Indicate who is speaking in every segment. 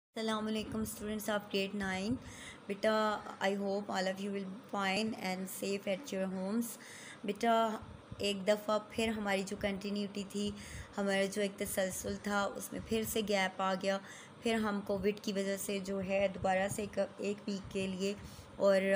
Speaker 1: Assalamualaikum students of grade 9. बेटा I hope all of you will fine and safe at your homes. बेटा एक दफ़ा फिर हमारी जो कंटिन्यूटी थी, हमारा जो एक तसलसल था, उसमें फिर से गैप आ गया. फिर हम कोविड की वजह से जो है दोबारा से एक वीक के लिए और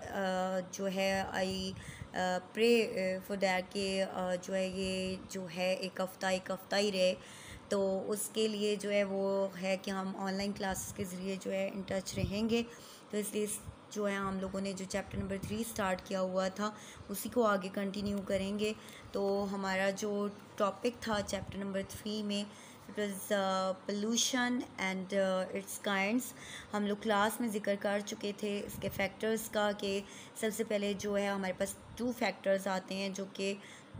Speaker 1: जो है आई प्रे फॉर दैट कि जो है ये जो है एक हफ़्ता ही रहे. तो उसके लिए जो है वो है कि हम ऑनलाइन क्लासेस के ज़रिए जो है इन टच रहेंगे. तो इसलिए जो है हम लोगों ने जो चैप्टर नंबर 3 स्टार्ट किया हुआ था उसी को आगे कंटिन्यू करेंगे. तो हमारा जो टॉपिक था चैप्टर नंबर 3 में it was pollution and it's kinds. हम लोग क्लास में ज़िक्र कर चुके थे इसके फैक्टर्स का कि सबसे पहले जो है हमारे पास 2 फैक्टर्स आते हैं जो कि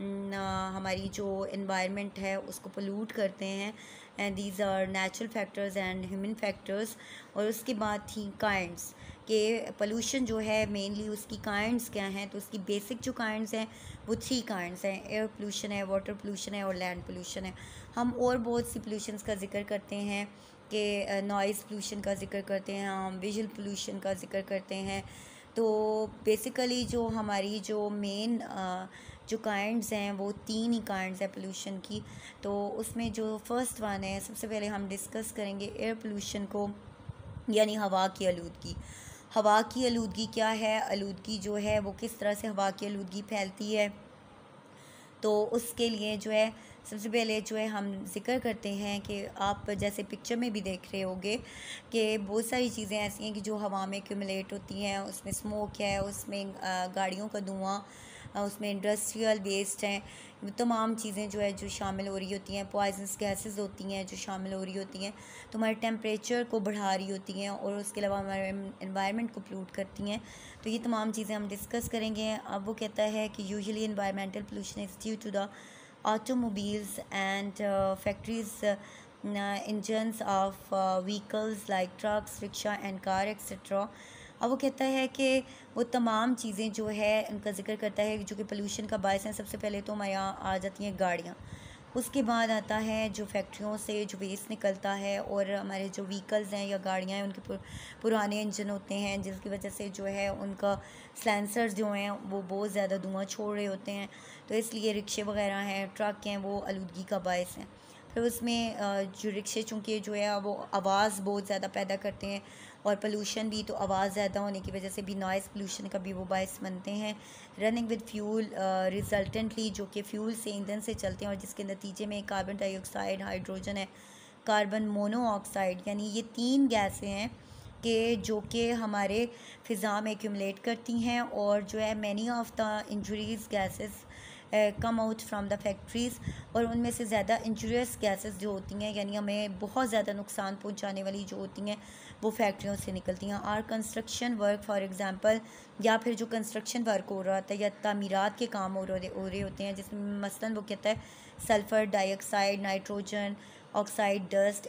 Speaker 1: हमारी जो इन्वायरमेंट है उसको पोल्यूट करते हैं, and these are natural factors and human factors. और उसके बाद थी काइंड्स कि पोल्यूशन जो है मेनली उसकी काइंड्स क्या हैं. तो उसकी बेसिक जो काइंड्स हैं वो 3 काइंड्स हैं. एयर पोल्यूशन है, वाटर पोल्यूशन है और लैंड पोल्यूशन है. हम और बहुत सी पोल्यूशंस का जिक्र करते हैं कि नॉइज़ पोल्यूशन का जिक्र करते हैं, हम विजुअल पोल्यूशन का जिक्र करते हैं. तो बेसिकली जो हमारी जो मेन जो काइंड्स हैं वो 3 ही काइंड्स हैं पोल्यूशन की. तो उसमें जो फर्स्ट वन है, सबसे पहले हम डिस्कस करेंगे एयर पोल्यूशन को, यानी हवा की आलूदगी. हवा की आलूदगी क्या है, आलूदगी जो है वो किस तरह से हवा की आलूदगी फैलती है. तो उसके लिए जो है सबसे पहले जो है हम जिक्र करते हैं कि आप जैसे पिक्चर में भी देख रहे होंगे कि बहुत सारी चीज़ें ऐसी हैं कि जो हवा में एक्यूमुलेट होती हैं. उसमें स्मोक है, उसमें गाड़ियों का धुआं, उसमें इंडस्ट्रियल वेस्ट हैं. तमाम चीज़ें जो है जो शामिल हो रही होती हैं, पॉइजनस गैसेस होती हैं जो शामिल हो रही होती हैं, तो हमारे टेम्परेचर को बढ़ा रही होती हैं और उसके अलावा हमारे इन्वायरमेंट को पोल्यूट करती हैं. तो ये तमाम चीज़ें हम डिस्कस करेंगे. अब वो कहता है कि usually environmental pollution is due to the automobiles and factories, engines of vehicles like trucks, rickshaw and car etc. अब वो कहता है कि वो तमाम चीज़ें जो है उनका जिक्र करता है जो कि पोल्यूशन का बायस हैं. सबसे पहले तो हमारे यहाँ आ जाती हैं गाड़ियाँ, उसके बाद आता है जो फैक्ट्रियों से जो वेस्ट निकलता है, और हमारे जो व्हीकल्स हैं या गाड़ियाँ हैं उनके पुराने इंजन होते हैं जिसकी वजह से जो है उनका सलेंसर्स जो हैं वो बहुत ज़्यादा धुआं छोड़ रहे होते हैं. तो इसलिए रिक्शे वगैरह हैं, ट्रक हैं, वो आलूदगी का बायस हैं. फिर उसमें जो रिक्शे चूँकि जो है वो आवाज़ बहुत ज़्यादा पैदा करते हैं, और पोल्यूशन भी, तो आवाज़ ज़्यादा होने की वजह से भी नॉइज़ पोल्यूशन का भी वो बायस बनते हैं. रनिंग विद फ्यूल रिजल्टेंटली, जो कि फ्यूल से ईंधन से चलते हैं और जिसके नतीजे में कार्बन डाइऑक्साइड, हाइड्रोजन है, कार्बन मोनोऑक्साइड, यानी ये 3 गैसें हैं कि जो कि हमारे फ़िज़ा में एक्यूमुलेट करती हैं. और जो है many of the injuries gases come out from the factories, और उनमें से ज़्यादा इंजूरियस गैसेस जो होती हैं, यानी हमें बहुत ज़्यादा नुकसान पहुंचाने वाली जो होती हैं, वो फैक्ट्रियों से निकलती हैं. Are construction work for example, या फिर जो कंस्ट्रक्शन वर्क हो रहा होता है या तामीरात के काम हो रहे होते हैं, जिसमें मसलन वो कहता है sulphur dioxide, nitrogen oxide, dust,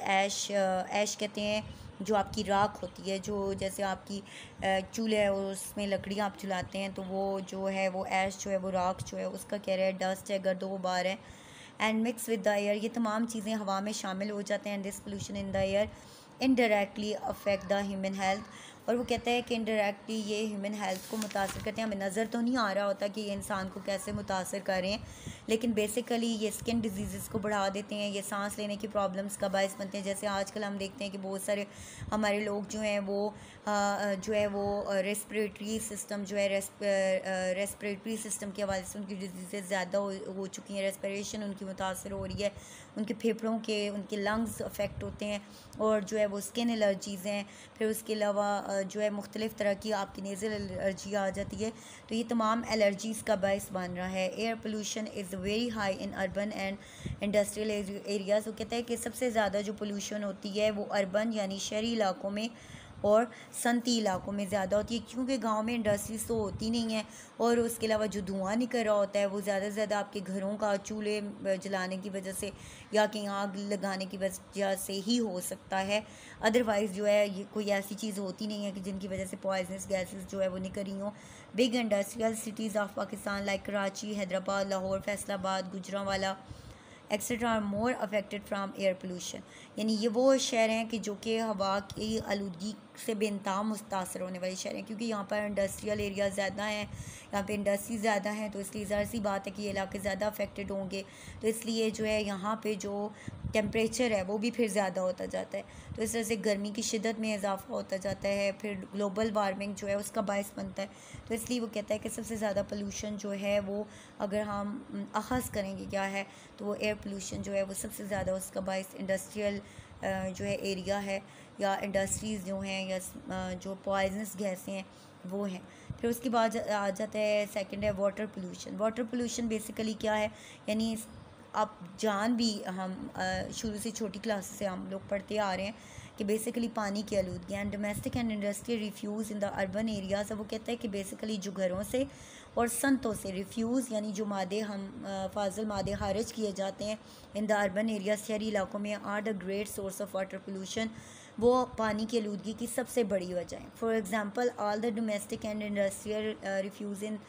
Speaker 1: ash कहते हैं जो आपकी राख होती है, जो जैसे आपकी चूल्हे है और उसमें लकड़ियाँ आप जलाते हैं, तो वो जो है वो ऐश जो है वो राख जो है उसका कह रहा है डस्ट है, गर्दो गुबार है. And mix with the air, ये तमाम चीज़ें हवा में शामिल हो जाते हैं. This pollution in the air indirectly affect the human health, और वो कहता है कि इनडायरेक्टली ये ह्यूमन हेल्थ को मुतासर करते हैं. हमें नज़र तो नहीं आ रहा होता कि ये इंसान को कैसे मुतासर कर रहे हैं, लेकिन बेसिकली ये स्किन डिजीज़ को बढ़ा देते हैं, ये सांस लेने की प्रॉब्लम्स का बायस बनते हैं. जैसे आजकल हम देखते हैं कि बहुत सारे हमारे लोग जो हैं वो जो है वो रेस्पिरेटरी सिस्टम जो है रेस्पिरेटरी सिस्टम के हवाले से उनकी डिजीज़ ज़्यादा हो चुकी हैं, रेस्पिरेशन उनकी मुतासर हो रही है, उनके फेफड़ों के, उनके लंग्स अफेक्ट होते हैं, और जो है वो स्किन एलर्जीज़ हैं. फिर उसके अलावा जो है मुख्तलिफ़ तरह की आपकी नेज़ल एलर्जी आ जाती है. तो ये तमाम एलर्जीज़ का बायस बन रहा है. Air pollution is very high in urban and industrial areas. वो कहता है कि सबसे ज़्यादा जो पोल्यूशन होती है वो अर्बन यानी शहरी इलाकों में और सनती इलाकों में ज़्यादा होती है, क्योंकि गांव में इंडस्ट्रीज तो होती नहीं है, और उसके अलावा जो धुआं निकल रहा होता है वो ज़्यादा से ज़्यादा आपके घरों का चूल्हे जलाने की वजह से या कहीं आग लगाने की वजह से ही हो सकता है. अदरवाइज़ जो है ये कोई ऐसी चीज़ होती नहीं है कि जिनकी वजह से पॉइजनस गैसेस जो है वो निकल रही हों. Big industrial cities of Pakistan like Karachi, Hyderabad, Lahore, Faisalabad, Gujranwala etcetera are more affected from air pollution. यानी ये वो शहर हैं कि जो कि हवा की आलूदगी से बेनतहा मुतासर होने वाले शहर हैं, क्योंकि यहाँ पर इंडस्ट्रियल एरिया ज़्यादा हैं, यहाँ पे इंडस्ट्री ज़्यादा हैं, तो इसलिए ज़ाहिर सी बात है कि ये इलाके ज़्यादा अफेक्टेड होंगे। तो इसलिए जो है यहाँ पे जो टेम्परेचर है वो भी फिर ज़्यादा होता जाता है, तो इस तरह से गर्मी की शिद्दत में इजाफा होता जाता है, फिर ग्लोबल वार्मिंग जो है उसका बायस बनता है। तो इसलिए वो कहता है कि सबसे ज़्यादा पोल्यूशन जो है वो अगर हम अखज़ करेंगे क्या है, तो वो एयर पोल्यूशन जो है वो सबसे ज़्यादा उसका बायस इंडस्ट्रियल जो है एरिया है, या इंडस्ट्रीज़ जो हैं, या जो पॉइजनस गैसें हैं वो हैं। फिर उसके बाद आ जाता है सेकंड है water pollution. Water pollution basically क्या है, यानी आप जान भी हम शुरू से छोटी क्लास से हम लोग पढ़ते आ रहे हैं कि बेसिकली पानी की आलूदगी and domestic and industrial refuse in the urban areas. वो कहता है कि बेसिकली जो घरों से और संतों से रिफ्यूज़ यानी जो मादे हम फाजिल मादे खारिज किए जाते हैं इन द अर्बन एरिया शहरी इलाकों में are the great source of water pollution. वो पानी की आलूदगी की सबसे बड़ी वजह है। For example all the domestic and industrial refuse in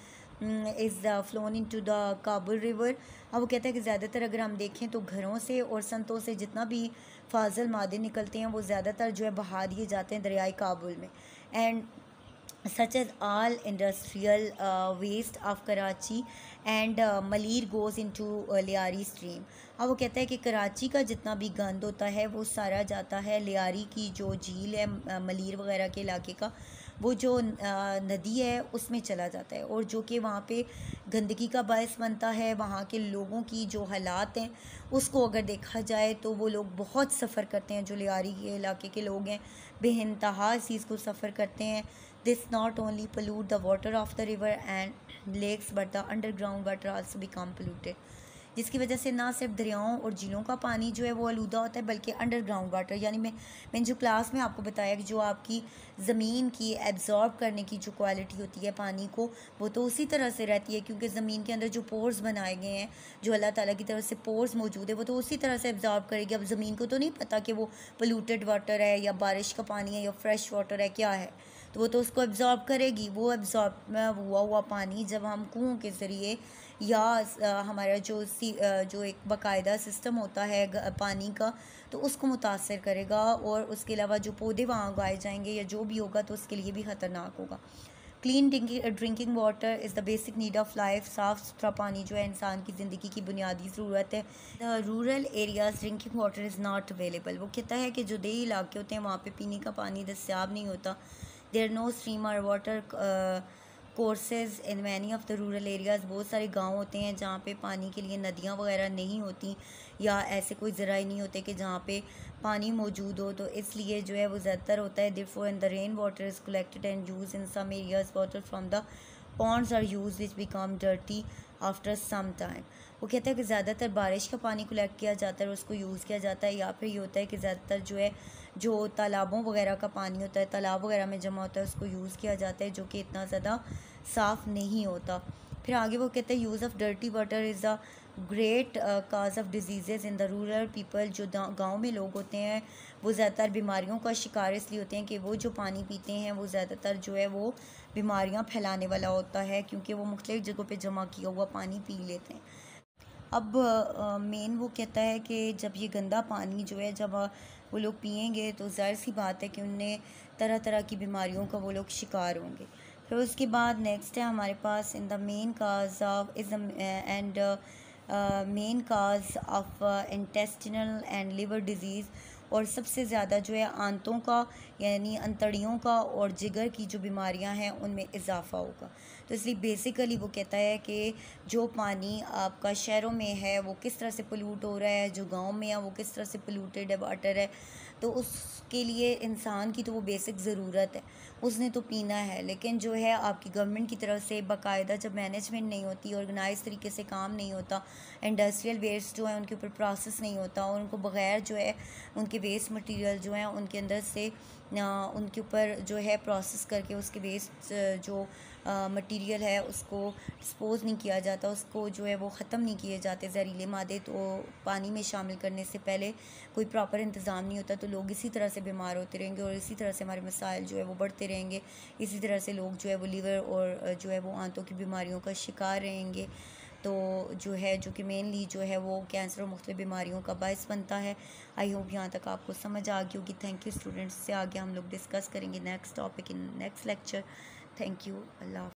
Speaker 1: is flown into the Kabul river. अब वो कहता है कि ज़्यादातर अगर हम देखें तो घरों से और संतों से जितना भी फाजिल मादे निकलते हैं वो ज़्यादातर जो है बहा दिए जाते हैं दरियाई काबुल में। And such as all industrial waste of Karachi and Malir goes into Lyari stream। अब वो कहता है कि कराची का जितना भी गंद होता है वो सारा जाता है लियारी की जो झील है मलीर वगैरह के इलाके का, वो जो नदी है उसमें चला जाता है, और जो कि वहाँ पे गंदगी का बायस बनता है। वहाँ के लोगों की जो हालात हैं उसको अगर देखा जाए तो वो लोग बहुत सफ़र करते हैं, जो लियारी के इलाके के लोग हैं बेइंतहा इस चीज़ को सफ़र करते हैं। This not only pollute the water of the river and lakes but the underground water also become polluted, जिसकी वजह से ना सिर्फ दरियाओं और झीलों का पानी जो है वो आलूदा होता है बल्कि अंडरग्राउंड वाटर, यानी मैंने जो क्लास में आपको बताया कि जो आपकी ज़मीन की एब्जॉर्ब करने की जो क्वालिटी होती है पानी को, वो तो उसी तरह से रहती है, क्योंकि ज़मीन के अंदर जो पोर्स बनाए गए हैं, जो अल्लाह ताला की तरफ से पोर्स मौजूद है, वो तो उसी तरह से एब्जॉर्ब करेगी। अब ज़मीन को तो नहीं पता कि वो पोल्यूटेड वाटर है या बारिश का पानी है या फ्रेश वाटर है क्या है, तो वो तो उसको एब्जॉर्ब करेगी। वो एब्जॉर्ब हुआ पानी जब हम कुओं के ज़रिए या हमारा जो एक बाकायदा सिस्टम होता है पानी का, तो उसको मुतासर करेगा, और उसके अलावा जो पौधे वहाँ उगाए जाएंगे या जो भी होगा तो उसके लिए भी ख़तरनाक होगा। Clean drinking water is the basic need of life. साफ़ सुथरा पानी जो है इंसान की ज़िंदगी की बुनियादी ज़रूरत है। The rural areas drinking water is not available. वो कहता है कि जो देही इलाके होते हैं वहाँ पे पीने का पानी दस्तियाब नहीं होता। देयर नो स्ट्रीम और water courses in many of the rural areas. बहुत सारे गांव होते हैं जहाँ पे पानी के लिए नदियाँ वगैरह नहीं होती, या ऐसे कोई ज़राए नहीं होते कि जहाँ पे पानी मौजूद हो, तो इसलिए जो है वो ज़्यादातर होता है therefore in the rain water is collected and use in some areas water from the ponds are use which become dirty after some time. वो कहता है कि ज़्यादातर बारिश का पानी कलेक्ट किया जाता है और उसको यूज़ किया जाता है, या फिर ये होता है कि ज़्यादातर जो है जो तालाबों वगैरह का पानी होता है, तालाब वगैरह में जमा होता है, उसको यूज़ किया जाता है, जो कि इतना ज़्यादा साफ़ नहीं होता। फिर आगे वो कहते हैं use of dirty water is a great cause of disease in the rural people. जो गांव में लोग होते हैं वो ज़्यादातर बीमारियों का शिकार इसलिए होते हैं कि वो जो पानी पीते हैं वो ज़्यादातर जो है वो बीमारियां फैलाने वाला होता है, क्योंकि वो मुख्तलिफ़ जगहों पे जमा किया हुआ पानी पी लेते हैं। अब मेन वो कहता है कि जब ये गंदा पानी जो है जब वो लोग पिएंगे तो ज़ाहिर सी बात है कि उन्हें तरह तरह की बीमारियों का वो लोग शिकार होंगे। फिर उसके बाद नेक्स्ट है हमारे पास in the main cause of is and main cause of intestinal and liver disease. और सबसे ज़्यादा जो है आंतों का यानी अंतड़ियों का और जिगर की जो बीमारियां हैं उनमें इजाफा होगा। तो इसलिए बेसिकली वो कहता है कि जो पानी आपका शहरों में है वो किस तरह से पोल्यूट हो रहा है, जो गांव में है वो किस तरह से पोल्यूटेड है वाटर है, तो उसके लिए इंसान की तो वो बेसिक ज़रूरत है, उसने तो पीना है। लेकिन जो है आपकी गवर्नमेंट की तरफ से बाकायदा जब मैनेजमेंट नहीं होती, ऑर्गेनाइज तरीके से काम नहीं होता, इंडस्ट्रियल वेस्ट जो है उनके ऊपर प्रोसेस नहीं होता, और उनको बग़ैर जो है उनके वेस्ट मटेरियल जो हैं उनके अंदर से उनके ऊपर जो है प्रोसेस करके उसके वेस्ट जो मटेरियल है उसको डिस्पोज़ नहीं किया जाता, उसको जो है वो ख़त्म नहीं किए जाते जहरीले मादे तो पानी में शामिल करने से पहले कोई प्रॉपर इंतज़ाम नहीं होता, तो लोग इसी तरह से बीमार होते रहेंगे और इसी तरह से हमारे मसाइल जो है वो बढ़ते रहेंगे। इसी तरह से लोग जो है वो लीवर और जो है वो आंतों की बीमारियों का शिकार रहेंगे। तो जो कि मेनली जो है वो कैंसर और मुख्तलिफ बीमारियों का बायस बनता है। आई होप यहाँ तक आपको समझ आ गई होगी। Thank you students. से आगे हम लोग डिस्कस करेंगे next topic in next lecture. Thank you. Allah.